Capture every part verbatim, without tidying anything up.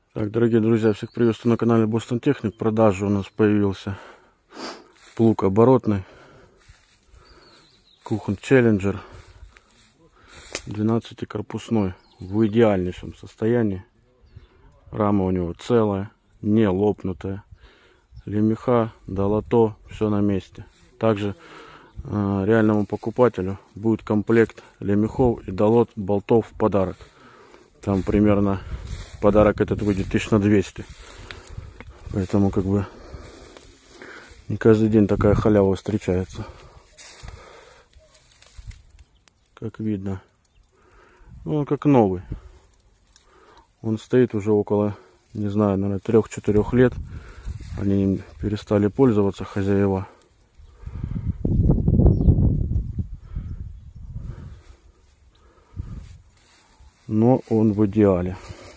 Так, дорогие друзья, всех приветствую на канале Boston Technic. В продаже у нас появился плуг оборотный Kuchen Challenger двенадцатикорпусной в идеальнейшем состоянии. Рама у него целая, не лопнутая. Лемеха, долото, все на месте. Также э, реальному покупателю будет комплект лемехов и долот болтов в подарок. Там примерно подарок этот выйдет тысяч на двести. Поэтому как бы не каждый день такая халява встречается. Как видно, он как новый. Он стоит уже около, не знаю, наверное, трех-четырех лет. Они им перестали пользоваться, хозяева. Но он в идеале.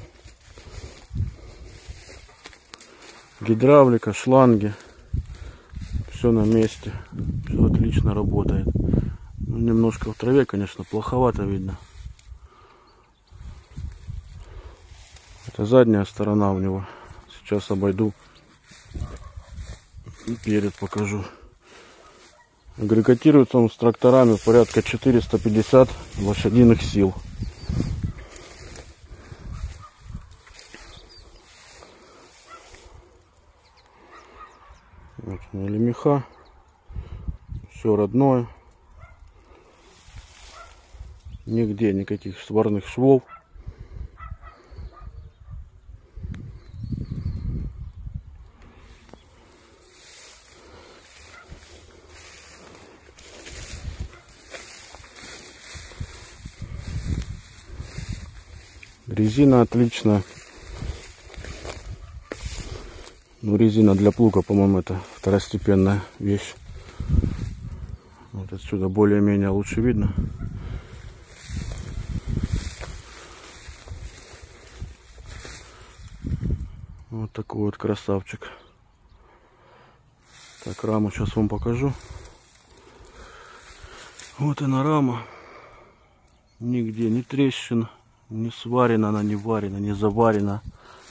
Гидравлика, шланги, все на месте, все отлично работает. Ну, немножко в траве, конечно, плоховато видно. Это задняя сторона у него. Сейчас обойду и перед покажу. Агрегатируется он с тракторами порядка четыреста пятьдесят лошадиных сил. Вот лемеха, все родное, нигде никаких сварных швов. Резина отличная. Ну, резина для плуга, по-моему, это второстепенная вещь. Вот отсюда более-менее лучше видно. Вот такой вот красавчик. Так, раму сейчас вам покажу. Вот она рама. Нигде не трещин, не сварена она, не варена, не заварена.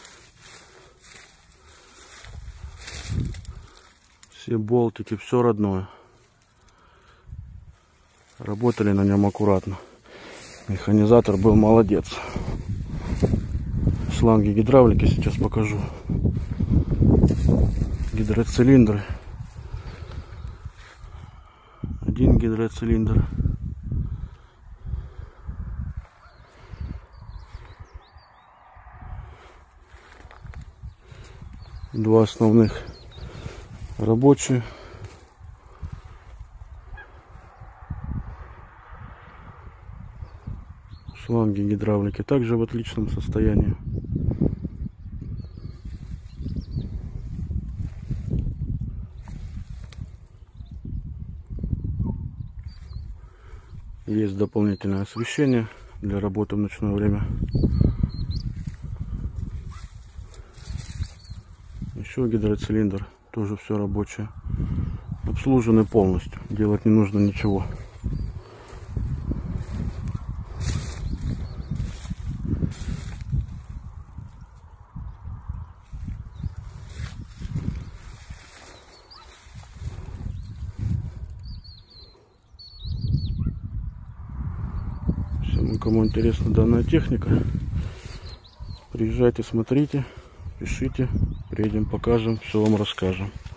Все болтики, все родное. Работали на нем аккуратно. Механизатор был молодец. Шланги гидравлики сейчас покажу. Гидроцилиндры. Один гидроцилиндр. Два основных рабочие. Шланги гидравлики также в отличном состоянии. Есть дополнительное освещение для работы в ночное время. Еще гидроцилиндр. Тоже все рабочее. Обслужены полностью. Делать не нужно ничего. Всем, кому интересна данная техника, приезжайте, смотрите, пишите. Приедем, покажем, все вам расскажем.